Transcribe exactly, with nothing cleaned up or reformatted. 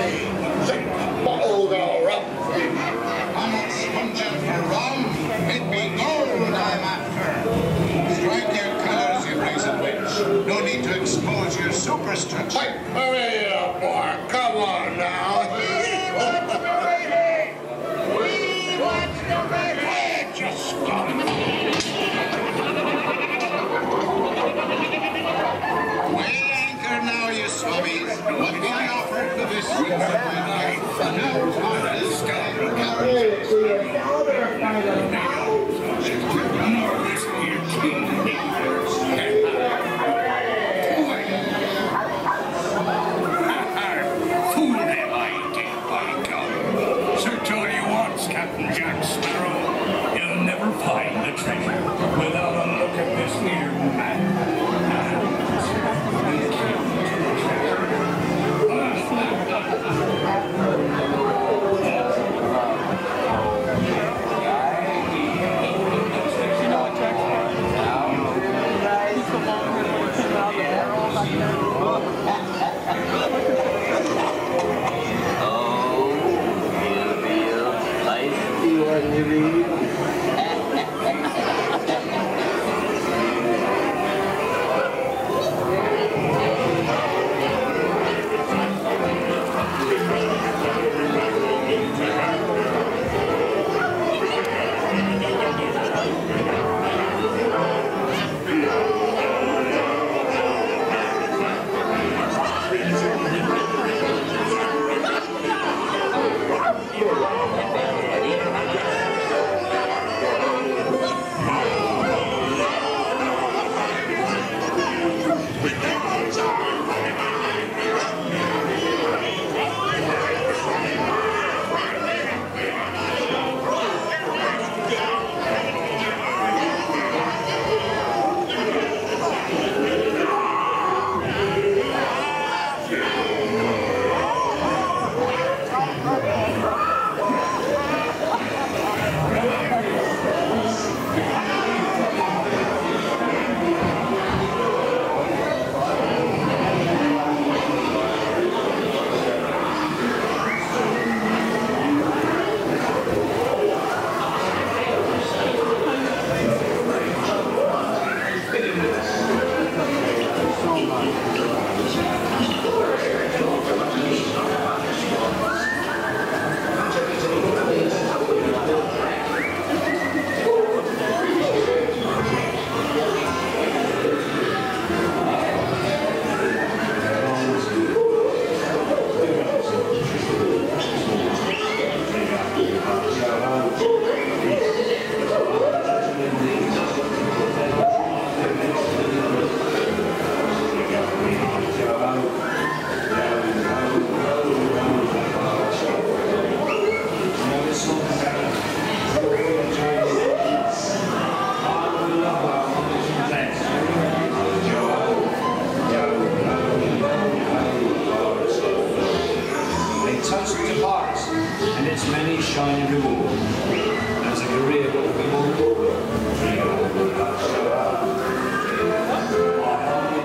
see. Six bottles of rum. I'm not sponging for rum. It be gold I'm after. Strike your colours, you brazen witch. No need to expose your superstructure. Wait, hurry up, boy. Come on now. We want the lady. We want the lady. Just stop. Weigh anchor now, you swabbies. What have I offered for this week of my life? No time to scoundrel Fool them, I did, by God. Search all you want, Captain Jack Sparrow. You'll never find the treasure without a look at this here man. And its many shiny rewards.